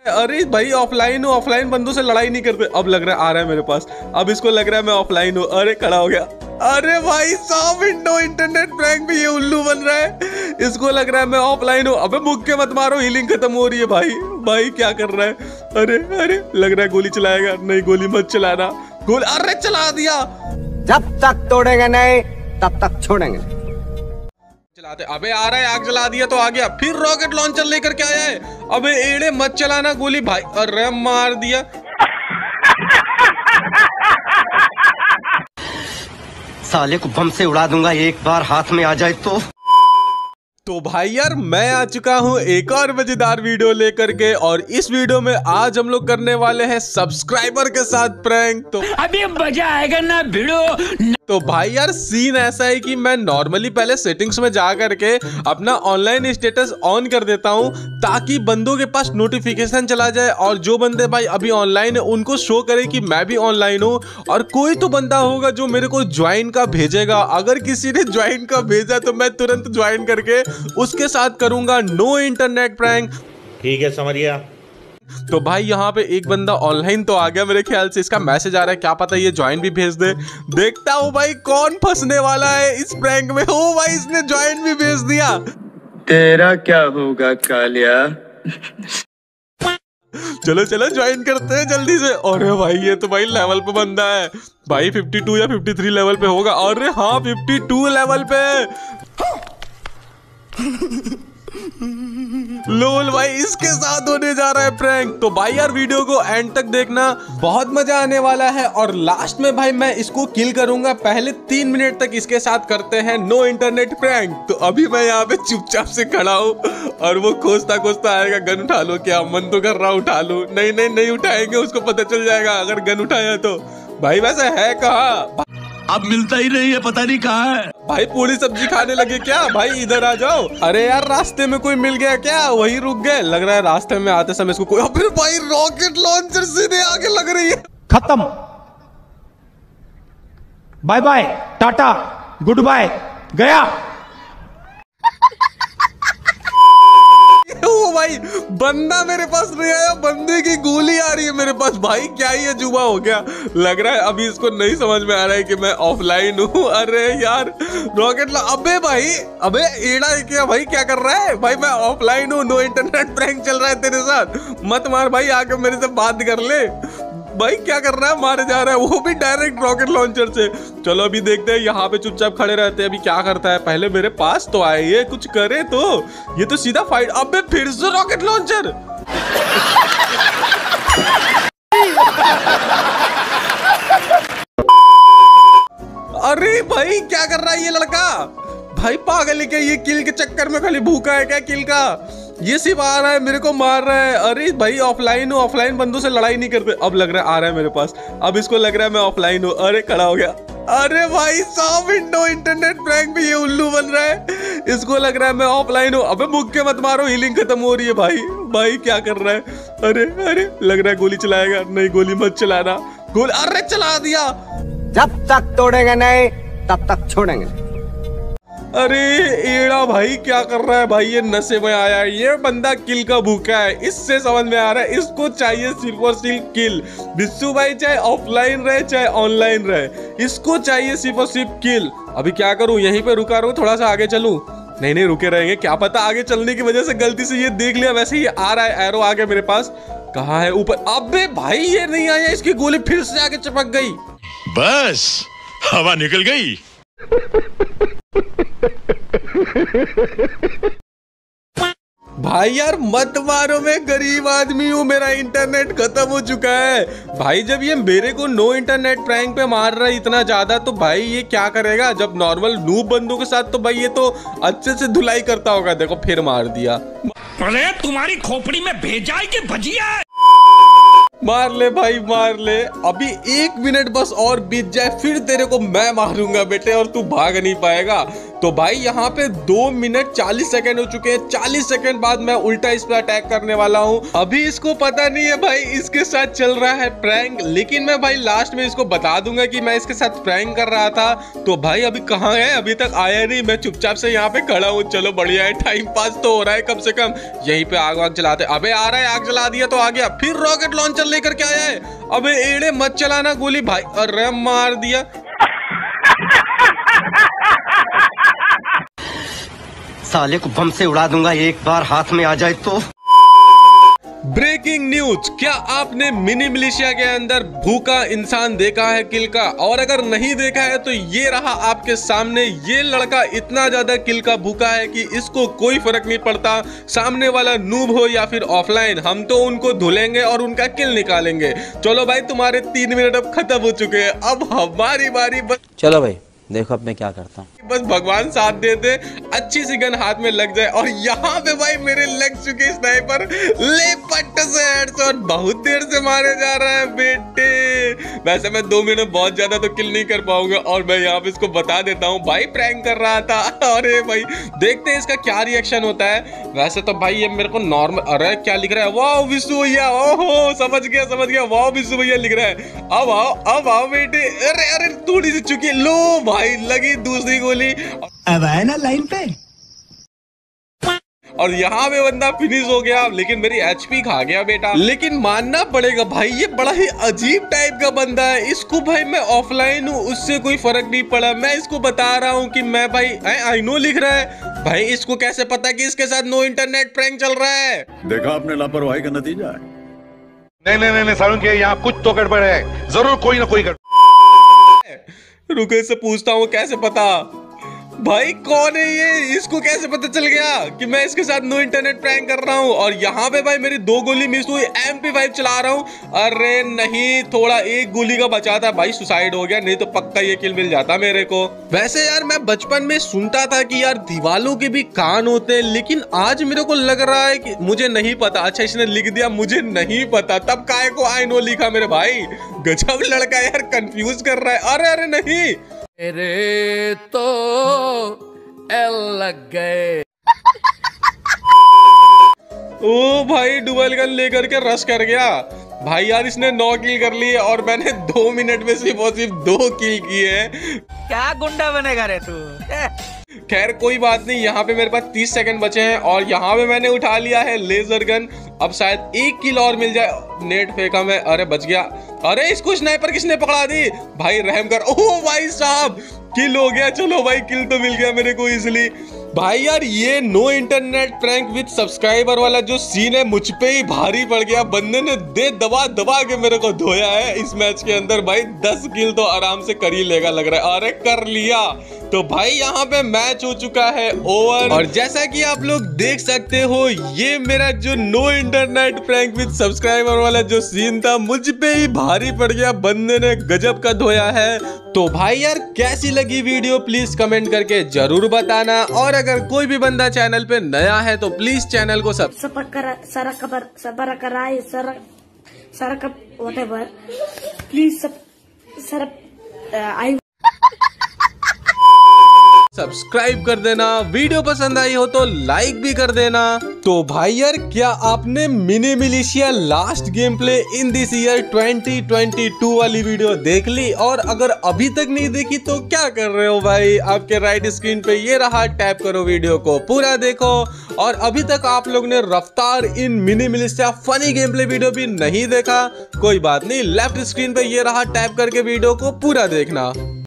अरे भाई ऑफलाइन हूँ, ऑफलाइन बंदों से लड़ाई नहीं करते। अब लग रहा है आ रहा है मेरे पास, अब इसको लग रहा है मैं ऑफलाइन हूँ। अरे खड़ा हो गया। अरे भाई साहब विंडो इंटरनेट प्रैंक में ये उल्लू बन रहा है, इसको लग रहा है मैं ऑफलाइन हूँ। अबे मुक्के मत मारो, हीलिंग खत्म हो रही है। भाई भाई क्या कर रहा है? अरे अरे लग रहा है गोली चलाएगा। नहीं गोली मत चलाना, गोली अरे चला दिया। जब तक तोड़ेंगे नहीं तब तक छोड़ेंगे। चलाते। अबे आ रहा है, आग जला दिया तो आ गया। फिर रॉकेट लॉन्चर लेकर के आया है। अबे एड़े मत चलाना गोली भाई। अरे मार दिया। साले को बम से उड़ा दूंगा एक बार हाथ में आ जाए तो भाई यार मैं आ चुका हूँ एक और मजेदार वीडियो लेकर के, और इस वीडियो में आज हम लोग करने वाले हैं सब्सक्राइबर के साथ प्रैंक। तो अभी मजा आएगा ना भिड़ो। तो भाई यार सीन ऐसा है कि मैं नॉर्मली पहले सेटिंग्स में जा करके अपना ऑनलाइन स्टेटस ऑन कर देता हूँ, ताकि बंदों के पास नोटिफिकेशन चला जाए और जो बंदे भाई अभी ऑनलाइन है उनको शो करे कि मैं भी ऑनलाइन हूँ। और कोई तो बंदा होगा जो मेरे को ज्वाइन का भेजेगा। अगर किसी ने ज्वाइन का भेजा तो मैं तुरंत ज्वाइन करके उसके साथ करूंगा नो इंटरनेट प्रैंक। ठीक है समझिए। तो भाई यहाँ पे एक बंदा ऑनलाइन तो आ गया मेरे ख्याल से, इसका मैसेज आ रहा है, क्या पता ये ज्वाइन भी भेज दे। देखता हूँ भाई कौन फंसने वाला है इस प्रैंक में। ओ भाई इसने ज्वाइन भी भेज दिया। तेरा क्या होगा कालिया? चलो चलो ज्वाइन करते हैं जल्दी से। अरे भाई ये तो भाई लेवल पे बंदा है भाई, 52 या 53 लेवल पे होगा। अरे हाँ 52 लेवल पे। लोल भाई इसके साथ होने जा रहा है प्रैंक। तो भाई यार वीडियो को एंड तक देखना, बहुत मजा आने वाला है। और लास्ट में भाई मैं इसको किल करूंगा। पहले 3 मिनट तक इसके साथ करते हैं नो इंटरनेट प्रैंक। तो अभी मैं यहाँ पे चुपचाप से खड़ा हूँ और वो खोजता खोजता आएगा। गन उठा लो, क्या मन तो कर रहा उठा लो। नहीं नहीं नहीं उठाएंगे, उसको पता चल जाएगा अगर गन उठाया तो। भाई वैसे है कहाँ? अब मिलता ही नहीं है, पता नहीं कहाँ है। भाई पूरी सब्जी खाने लगे क्या? भाई इधर आ जाओ। अरे यार रास्ते में कोई मिल गया क्या? वही रुक गए लग रहा है। रास्ते में आते समय इसको कोई, फिर भाई रॉकेट लॉन्चर सीधे आगे लग रही है। खत्म, बाय बाय, टाटा, गुड बाय, गया। ओ भाई बंदा मेरे पास नहीं आया, बंदे की गोली आ रही है मेरे पास। भाई क्या ही अजूबा हो गया लग रहा है। अभी इसको नहीं समझ में आ रहा है कि मैं ऑफलाइन हूँ। अरे यार रॉकेट अबे भाई, अबे एड़ा है क्या भाई? क्या कर रहा है भाई? मैं ऑफलाइन हूँ, नो इंटरनेट प्रैंक चल रहा है तेरे साथ। मत मार भाई, आके मेरे से बात कर ले। भाई क्या कर रहा है? मारे जा रहा है, वो भी डायरेक्ट रॉकेट लॉन्चर से। चलो अभी देखते हैं, यहाँ पे चुपचाप खड़े रहते हैं। अभी क्या करता है? पहले मेरे पास तो आए, ये कुछ करे तो। ये तो सीधा फाइट। अबे फिर से रॉकेट लॉन्चर। अरे भाई क्या कर रहा है ये लड़का? भाई पागल है क्या? ये किल के चक्कर में खाली भूखा है क्या किल का? ये सिर्फ आ रहा है मेरे को मार रहा है। अरे भाई ऑफलाइन हूँ, ऑफलाइन बंदों से लड़ाई नहीं करते। अब लग रहा है आ रहा है मेरे पास, अब इसको लग रहा है मैं ऑफलाइन हूँ। अरे खड़ा हो गया। अरे भाई साहब विंडो इंटरनेट प्रैंक में ये उल्लू बन रहा है, इसको लग रहा है मैं ऑफलाइन हूँ। अबे मुक्के मत मारो, हीलिंग खत्म हो रही है। भाई भाई क्या कर रहा है? अरे अरे लग रहा है गोली चलाएगा। नहीं गोली मत चलाना, गोली अरे चला दिया। जब तक तोड़ेंगे नहीं तब तक छोड़ेंगे। अरे एड़ा भाई क्या कर रहा है? भाई ये नशे में आया है, ये बंदा किल का भूखा है। इससे समझ में आ रहा है इसको चाहिए सिर्फ और सिर्फ किल। बिस्सू भाई चाहे ऑफलाइन रहे चाहे ऑनलाइन रहे, इसको चाहिए सिर्फ और सिर्फ किल। अभी क्या करूं? यहीं पे रुका रहूं, थोड़ा सा आगे चलूं? नहीं नहीं रुके रहेंगे, क्या पता आगे चलने की वजह से गलती से ये देख लिया। वैसे ही आ रहा है, एरो आ गया मेरे पास। कहाँ है? ऊपर। अबे भाई ये नहीं आया, इसकी गोली फिर से आगे चिपक गई। बस हवा निकल गई। भाई यार मत मारो, मैं गरीब आदमी हूँ, मेरा इंटरनेट खत्म हो चुका है। भाई जब ये मेरे को नो इंटरनेट प्रैंक पे मार रहा है इतना ज्यादा, तो भाई ये क्या करेगा? जब नॉर्मल नूब बंदों के साथ तो भाई ये तो अच्छे से धुलाई करता होगा। देखो फिर मार दिया। अरे तुम्हारी खोपड़ी में भेजा है कि भजिया? मार ले भाई मार ले। अभी 1 मिनट बस और बीत जाए, फिर तेरे को मैं मारूंगा बेटे, और तू भाग नहीं पाएगा। तो भाई यहाँ पे 2 मिनट 40 सेकंड हो चुके हैं। 40 सेकंड बाद मैं उल्टा इस पे अटैक करने वाला हूँ। अभी इसको पता नहीं है भाई इसके साथ चल रहा है प्रैंक, लेकिन मैं भाई लास्ट में इसको बता दूंगा कि मैं इसके साथ प्रैंक कर रहा था। तो भाई अभी कहाँ है, अभी तक आया नहीं। मैं चुपचाप से यहाँ पे खड़ा हूँ। चलो बढ़िया है, टाइम पास तो हो रहा है कम से कम। यहीं पे आग वाग जलाते। अबे आ रहा है, आग जला दिया तो आ गया। फिर रॉकेट लॉन्चर लेकर के आया है। अबे एड़े मत चलाना गोली भाई। अरे मार दिया। साले को बम से उड़ा दूंगा एक बार हाथ में आ जाए तो। ब्रेकिंग न्यूज, क्या आपने मिनी मिलिशिया के अंदर भूखा इंसान देखा है किल का? और अगर नहीं देखा है तो ये रहा आपके सामने। ये लड़का इतना ज्यादा किल का भूखा है कि इसको कोई फर्क नहीं पड़ता सामने वाला नूब हो या फिर ऑफलाइन। हम तो उनको धुलेंगे और उनका किल निकालेंगे। चलो भाई तुम्हारे 3 मिनट अब खत्म हो चुके हैं। अब हमारी बारी। चलो भाई देखो अब मैं क्या करता हूँ। बस भगवान साथ दे दे, अच्छी सी गन हाथ में लग जाए। और यहाँ पे भाई मेरे लग चुके स्नाइपर। ले पट्ट से हेडशॉट। बहुत देर से मारे जा रहा है बेटे। वैसे मैं 2 मिनट में बहुत ज्यादा तो किल नहीं कर पाऊंगा। और मैं यहाँ पे इसको बता देता हूँ भाई प्रैंक कर रहा था। अरे भाई देखते हैं इसका क्या रिएक्शन होता है। वैसे तो भाई ये मेरे को नॉर्मल। अरे क्या लिख रहा है? वाह विशु भैया। ओहो समझ गया। वाह विशु भैया लिख रहा है। अब आओ बेटे। अरे थोड़ी सी चुकी। लो भाई लगी दूसरी गोली। अब आए ना लाइन पे। और यहाँ पे बंदा फिनिश हो गया, लेकिन मेरी एचपी खा गया बेटा। लेकिन मानना पड़ेगा भाई ये बड़ा ही अजीब टाइप का बंदा है। इसको भाई मैं ऑफलाइन हूँ, उससे कोई फर्क नहीं पड़ा। मैं इसको बता रहा हूँ कि मैं भाई आई नो लिख रहा है। भाई इसको कैसे पता कि इसके साथ नो इंटरनेट प्रैंक चल रहा है? देखा आपने लापरवाही का नतीजा है। नहीं सारुण के यहाँ कुछ तो गड़बड़ है, जरूर कोई ना कोई गड़बड़। रुके से पूछता हूँ कैसे पता? भाई कौन है ये? इसको कैसे पता चल गया कि मैं इसके साथ नो इंटरनेट प्रैंक कर रहा हूँ? और यहाँ पे भाई मेरी 2 गोली मिस हुई। MP5 चला रहा हूँ। अरे नहीं, थोड़ा एक गोली का बचा था भाई, सुसाइड हो गया, नहीं तो पक्का ये किल मिल जाता मेरे को। वैसे यार मैं बचपन में सुनता था कि यार दीवालों के भी कान होते हैं, लेकिन आज मेरे को लग रहा है कि मुझे नहीं पता। अच्छा इसने लिख दिया मुझे नहीं पता, तब काहे को आई नो लिखा मेरे भाई? गजब लड़का यार, कंफ्यूज कर रहा है। अरे नहीं मेरे तो एल लग गए। ओ भाई डुअल गन लेकर के रश कर गया भाई। यार इसने 9 किल कर लिए और मैंने 2 मिनट में सिर्फ 2 किल किए हैं। क्या गुंडा बनेगा रे तू? खैर कोई बात नहीं। यहाँ पे मेरे पास 30 सेकंड बचे हैं और यहाँ पे मैंने उठा लिया है लेजर गन। अब शायद 1 किल और मिल जाए। नेट फेंका मैं, अरे बच गया। अरे इसको स्नाइपर किसने पकड़ा दी? भाई रहम कर। ओह भाई साहब किल हो गया। चलो भाई किल तो मिल गया मेरे को इजिली। भाई यार ये no internet prank with subscriber वाला जो सीन है मुझ पे ही भारी पड़ गया। बंदे ने दबा के मेरे को धोया है इस मैच के अंदर। भाई 10 किल तो आराम से कर ही लेगा लग रहा है। अरे कर लिया। तो भाई यहाँ पे मैच हो चुका है ओवर। और जैसा कि आप लोग देख सकते हो ये मेरा जो no internet prank with subscriber वाला जो सीन था मुझ पे ही भारी पड़ गया। बंदे ने गजब का धोया है। तो भाई यार कैसी लगी वीडियो प्लीज कमेंट करके जरूर बताना। और अगर कोई भी बंदा चैनल पे नया है तो प्लीज चैनल को सब्सक्राइब कर देना। वीडियो पसंद आई हो तो लाइक भी कर देना। तो भाई यार क्या आपने Mini Militia last game play in this year 2022 वाली वीडियो देख ली? और अगर अभी तक नहीं देखी तो क्या कर रहे हो भाई? आपके राइट स्क्रीन पे ये रहा, टैप करो वीडियो को पूरा देखो। और अभी तक आप लोग ने रफ्तार in Mini Militia funny game play video भी नहीं देखा, कोई बात नहीं, लेफ्ट स्क्रीन पे ये रहा, टैप करके वीडियो को पूरा देखना।